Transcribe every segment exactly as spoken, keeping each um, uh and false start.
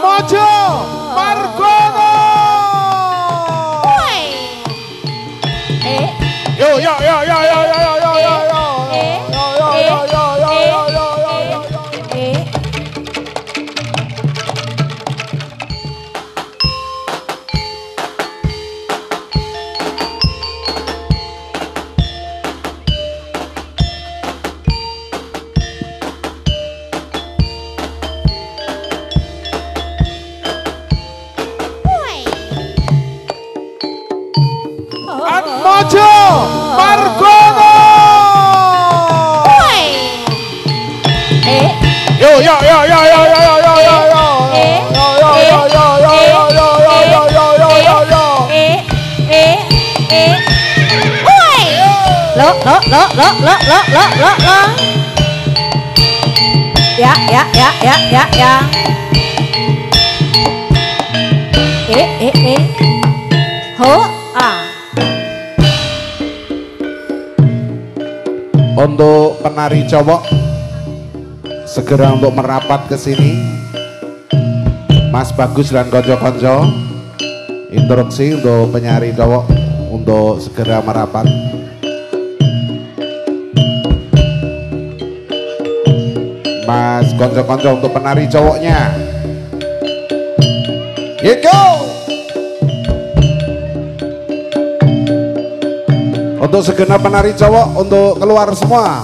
Atmojo Margono. Eh. Yo yo yo yo yo yo yo yo yo yo. Eh. Yo yo yo yo yo yo yo yo. Eh. Atmojo Margono. Eh. Yo yo yo yo yo yo yo yo yo yo. Eh. Yo yo yo yo yo yo yo yo yo yo yo yo. Eh. Eh. Eh. Woi. Lo lo lo lo lo lo lo lo lo. Ya ya ya ya ya ya. Eh eh eh. Ho ah. Untuk penari cowok segera untuk merapat ke sini. Mas Bagus dan konco-konco instruksi untuk penari cowok untuk segera merapat. Mas konco-konco untuk penari cowoknya. Here go. Untuk segenap penari cowok untuk keluar semua.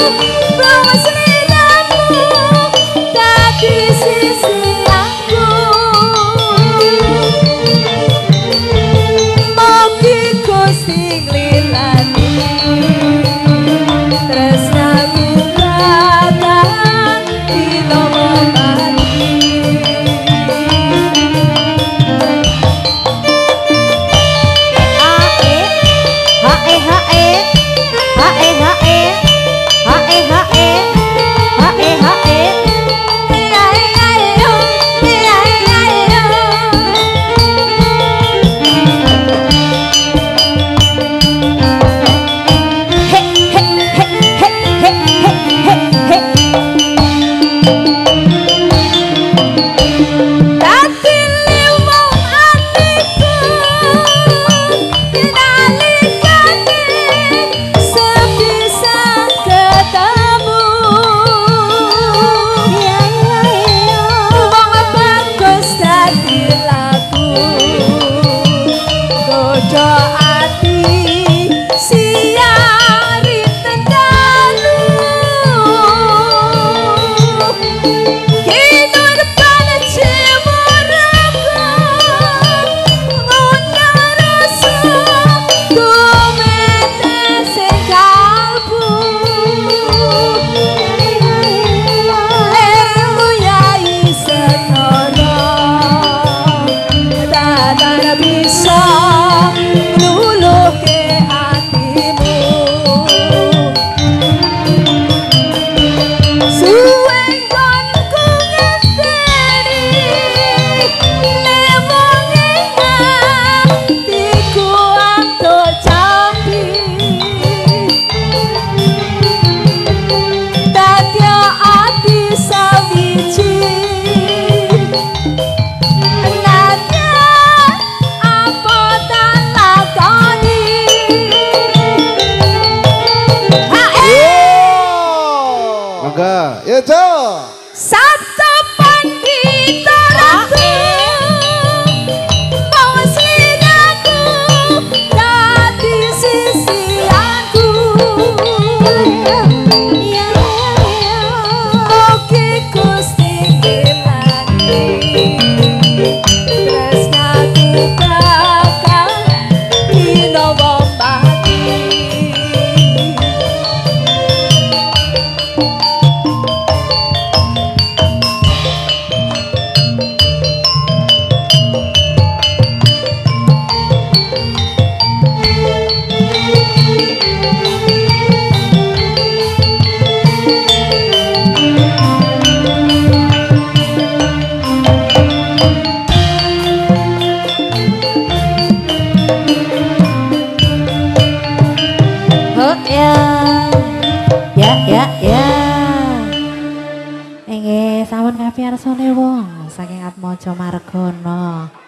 Nggih, sampun kapiyarsane wong saking Atmaja Margana.